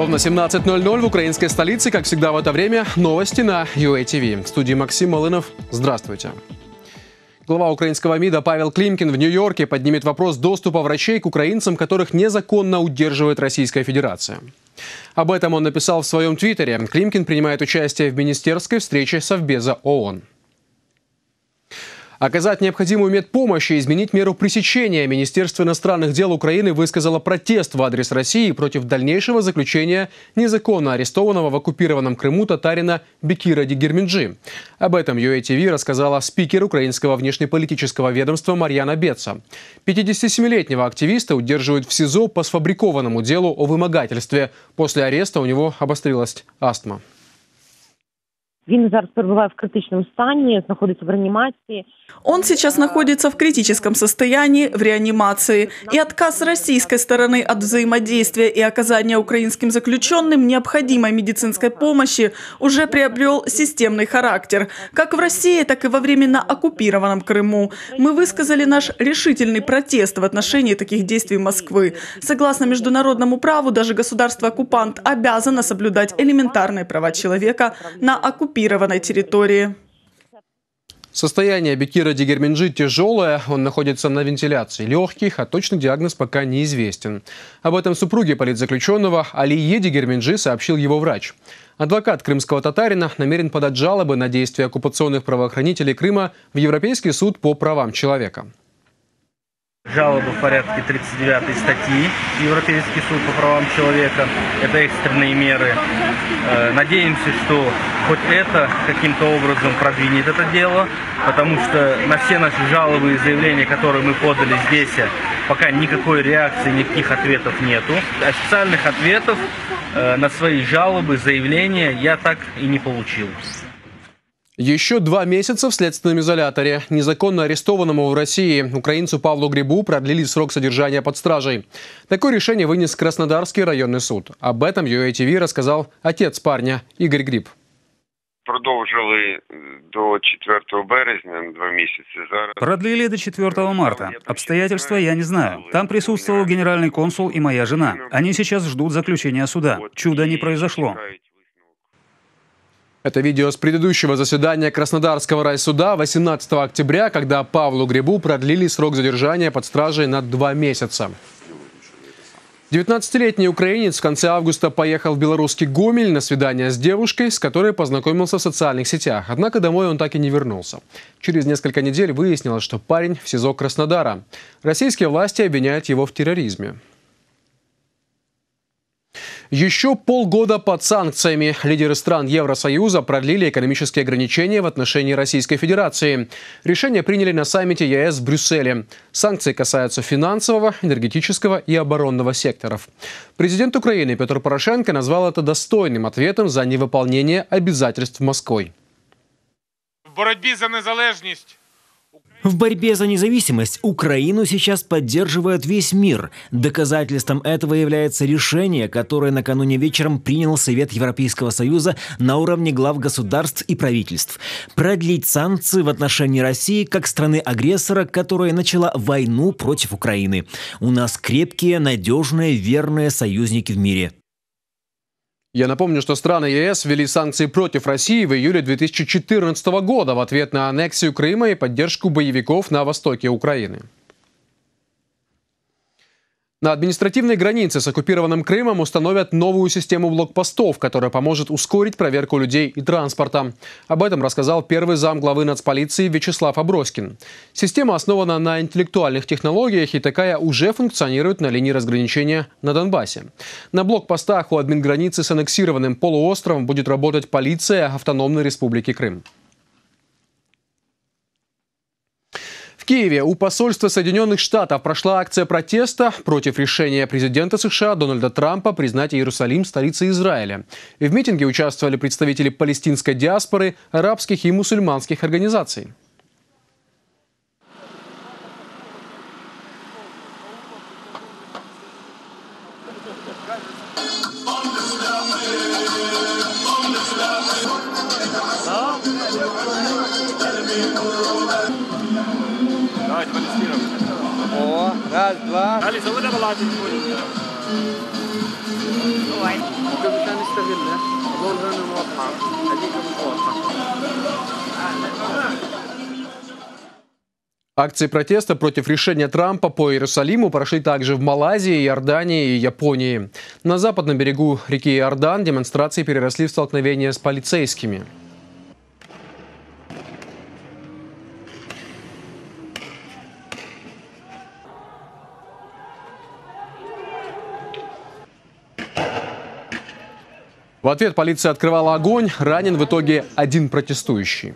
Ровно 17:00 в украинской столице, как всегда в это время, новости на UATV. В студии Максим Малынов. Здравствуйте. Глава украинского МИДа Павел Климкин в Нью-Йорке поднимет вопрос доступа врачей к украинцам, которых незаконно удерживает Российская Федерация. Об этом он написал в своем твиттере. Климкин принимает участие в министерской встрече Совбеза ООН. Оказать необходимую медпомощь и изменить меру пресечения. Министерство иностранных дел Украины высказало протест в адрес России против дальнейшего заключения незаконно арестованного в оккупированном Крыму татарина Бекира Дигерменджи. Об этом UATV рассказала спикер украинского внешнеполитического ведомства Марьяна Беца. 57-летнего активиста удерживают в СИЗО по сфабрикованному делу о вымогательстве. После ареста у него обострилась астма. Він зараз перебуває в критичном стані, знаходится в реанимации. Он сейчас находится в критическом состоянии, в реанимации. И отказ российской стороны от взаимодействия и оказания украинским заключенным необходимой медицинской помощи уже приобрел системный характер. Как в России, так и во временно оккупированном Крыму. Мы высказали наш решительный протест в отношении таких действий Москвы. Согласно международному праву, даже государство-оккупант обязано соблюдать элементарные права человека на оккупированной территории. Состояние Бекира Дигерменджи тяжелое, он находится на вентиляции легких, а точный диагноз пока неизвестен. Об этом супруге политзаключенного Алие Дигерменджи сообщил его врач. Адвокат крымского татарина намерен подать жалобы на действия оккупационных правоохранителей Крыма в Европейский суд по правам человека. Жалобы в порядке 39-й статьи Европейский суд по правам человека. Это экстренные меры. Надеемся, что хоть это каким-то образом продвинет это дело, потому что на все наши жалобы и заявления, которые мы подали здесь, пока никакой реакции, никаких ответов нету. Официальных ответов на свои жалобы, заявления я так и не получил. Еще 2 месяца в следственном изоляторе. Незаконно арестованному в России украинцу Павлу Грибу продлили срок содержания под стражей. Такое решение вынес Краснодарский районный суд. Об этом UATV рассказал отец парня Игорь Гриб. Продовжили до 4 березня 2 месяца. Продлили до 4 марта. Обстоятельства я не знаю. Там присутствовал генеральный консул и моя жена. Они сейчас ждут заключения суда. Чудо не произошло. Это видео с предыдущего заседания Краснодарского райсуда 18 октября, когда Павлу Грибу продлили срок задержания под стражей на 2 месяца. 19-летний украинец в конце августа поехал в белорусский Гомель на свидание с девушкой, с которой познакомился в социальных сетях. Однако домой он так и не вернулся. Через несколько недель выяснилось, что парень в СИЗО Краснодара. Российские власти обвиняют его в терроризме. Еще полгода под санкциями. Лидеры стран Евросоюза продлили экономические ограничения в отношении Российской Федерации. Решение приняли на саммите ЕС в Брюсселе. Санкции касаются финансового, энергетического и оборонного секторов. Президент Украины Петр Порошенко назвал это достойным ответом за невыполнение обязательств Москвой. В борьбе за независимость Украину сейчас поддерживает весь мир. Доказательством этого является решение, которое накануне вечером принял Совет Европейского Союза на уровне глав государств и правительств. Продлить санкции в отношении России как страны-агрессора, которая начала войну против Украины. У нас крепкие, надежные, верные союзники в мире. Я напомню, что страны ЕС ввели санкции против России в июле 2014 года в ответ на аннексию Крыма и поддержку боевиков на востоке Украины. На административной границе с оккупированным Крымом установят новую систему блокпостов, которая поможет ускорить проверку людей и транспорта. Об этом рассказал первый зам главы нацполиции Вячеслав Аброськин. Система основана на интеллектуальных технологиях и такая уже функционирует на линии разграничения на Донбассе. На блокпостах у админграницы с аннексированным полуостровом будет работать полиция Автономной Республики Крым. В Киеве у посольства Соединенных Штатов прошла акция протеста против решения президента США Дональда Трампа признать Иерусалим столицей Израиля. И в митинге участвовали представители палестинской диаспоры, арабских и мусульманских организаций. Давайте баллистируем. О, раз, два. Алиса, вы давай. Акции протеста против решения Трампа по Иерусалиму прошли также в Малайзии, Иордании и Японии. На западном берегу реки Иордан демонстрации переросли в столкновения с полицейскими. В ответ полиция открывала огонь, ранен в итоге один протестующий.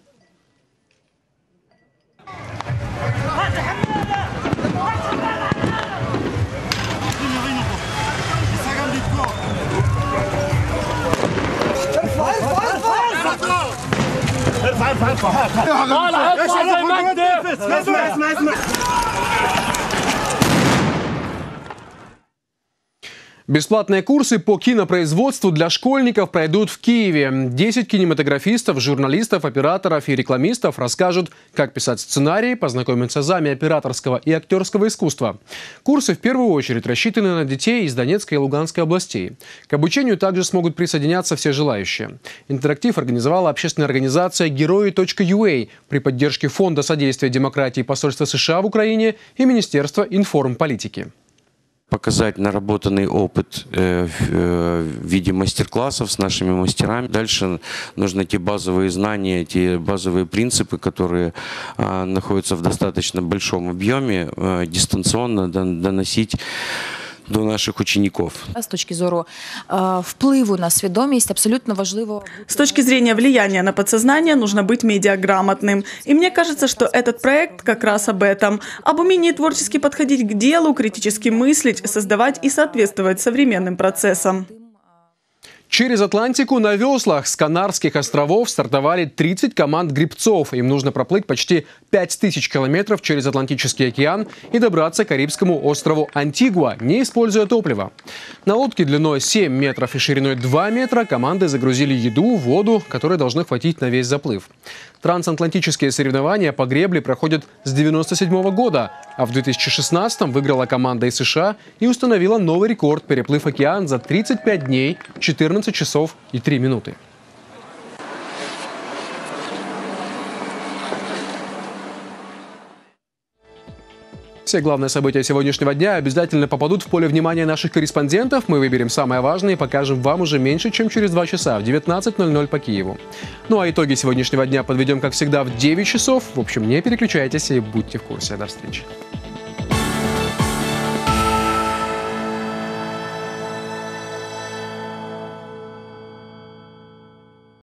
Бесплатные курсы по кинопроизводству для школьников пройдут в Киеве. 10 кинематографистов, журналистов, операторов и рекламистов расскажут, как писать сценарии, познакомиться с азами операторского и актерского искусства. Курсы в первую очередь рассчитаны на детей из Донецкой и Луганской областей. К обучению также смогут присоединяться все желающие. Интерактив организовала общественная организация Герои.ua при поддержке Фонда содействия демократии посольства США в Украине и Министерства информполитики. Показать наработанный опыт в виде мастер-классов с нашими мастерами. Дальше нужны те базовые знания, те базовые принципы, которые находятся в достаточно большом объеме, дистанционно доносить до наших учеников. С точки зору впливу на свідомість абсолютно важливо. С точки зрения влияния на подсознание нужно быть медиаграмотным. И мне кажется, что этот проект как раз об этом. Об умении творчески подходить к делу, критически мыслить, создавать и соответствовать современным процессам. Через Атлантику на веслах с Канарских островов стартовали 30 команд гребцов. Им нужно проплыть почти 5000 километров через Атлантический океан и добраться к Карибскому острову Антигуа, не используя топливо. На лодке длиной 7 метров и шириной 2 метра команды загрузили еду, воду, которой должны хватить на весь заплыв. Трансатлантические соревнования по гребле проходят с 1997 года, а в 2016 выиграла команда из США и установила новый рекорд, переплыв океан за 35 дней, 14 часов и 3 минуты. Все главные события сегодняшнего дня обязательно попадут в поле внимания наших корреспондентов. Мы выберем самое важное и покажем вам уже меньше, чем через 2 часа, в 19:00 по Киеву. Ну а итоги сегодняшнего дня подведем, как всегда, в 9 часов. В общем, не переключайтесь и будьте в курсе. До встречи.